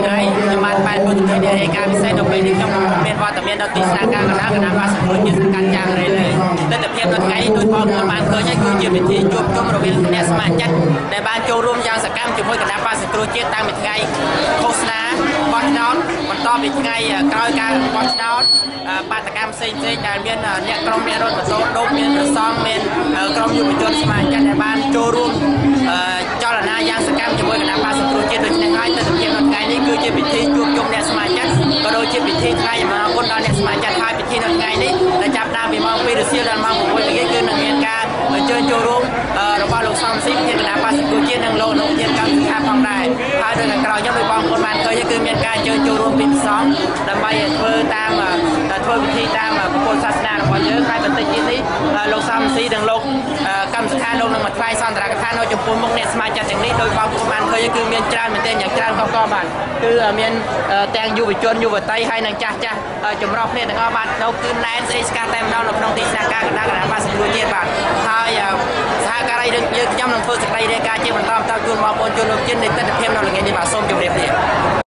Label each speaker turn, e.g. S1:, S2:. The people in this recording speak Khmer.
S1: ថ្ងៃខ្ញុំបានបែបពុទ្ធធានាឯកាពិសេសនៅពេលនេះខ្ញុំមានវត្តមាននៅទីស្នាក់ការគណៈបាសង្គ្រោះជាតិសង្កាត់យ៉ាងរេលេទស្សនភាពនៅថ្ងៃដូចបងប្អូនបានឃើញហើយគឺជាពិធីជួបជុំរវាងអ្នកសមាជិកដែលបានចូលរួមយ៉ាងសកម្មជាមួយគណៈបាសង្គ្រោះជាតិតាំងពីថ្ងៃឃោសនាបោះឆ្នោតបន្តពីថ្ងៃក្រោយការបោះឆ្នោតបាតកម្មផ្សេងៗដែលមានអ្នកក្រុមអ្នករត់ម៉ូតូដប់មានប្រសងមានក្រុមយុវជនសមាជិកដែលបានចូលរួមចលនាយ៉ាងសកម្មជាមួយគណៈបាសង្គ្រោះជាតិដូចនេះហើយទស្សនភាពនៅថ្ងៃនេះគឺជាពិធីជួបជុំអ្នកសមាជិកក៏ដូចជាពិធីថ្ងៃអំណរគុណដល់អ្នកសមាជិកហើយពិធីនៅថ្ងៃនេះដែលចាប់ផ្ដើមពីម៉ោង 2 រសៀលដល់ម៉ោង 6 ល្ងាចគឺនឹងមានការអញ្ជើញចូលរួមរបស់លោកសំស៊ីជាគណៈបាសង្គ្រោះជាតិនិងលោកជាកម្មសិក្ខាផងដែរហើយនៅខាងក្រោយខ្ញុំដោយបងប្អូនបានឃើញគឺមានការអញ្ជើញចូលរួមពីផ្សំដើម្បីធ្វើពិធីតាមពុទ្ធសាសនារបស់យើងហើយបន្តិចទៀតនេះលោកសំស៊ីនិងលោកកម្មសិក្ខាលោកនឹងមកថ្លែងសន្ទរកថានៅចំពោះមុខអ្នកសមាជិកទាំងនេះដោយបងប្អូនបានឃើញគឺមានច្រើនមែនទែនយ៉ាងច្រើនកកបាទគឺមានទាំងយុវជនយុវតីហើយនិងចាស់ចម្រុះគ្នាទាំងអស់បាទនៅគឺណែនស្អីស្កាតែម្ដងនៅក្នុងទីស្នាក់ការគណៈបាសង្គ្រោះជាតិបាទហើយសហការីយើងខ្ញុំនឹងធ្វើសេចក្តីរាយការណ៍ជាបន្តជូនបងប្អូនជនរួមជាតិនៃទស្សនវិជ្ជានៅល្ងាចនេះបាទសូមជម្រាបលា